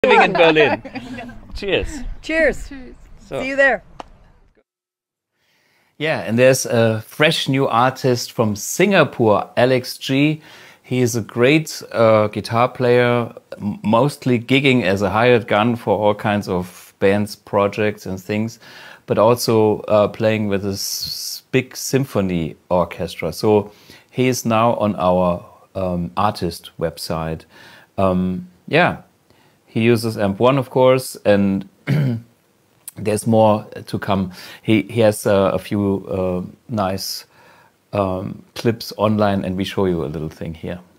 living in Berlin. Cheers. Cheers. So. See you there. Yeah, and there's a fresh new artist from Singapore, Alex G. He is a great guitar player, mostly gigging as a hired gun for all kinds of bands, projects and things, but also playing with a big symphony orchestra. So he is now on our artist website. Yeah, he uses AMP1, of course, and there's more to come. He has a few nice clips online, and we show you a little thing here.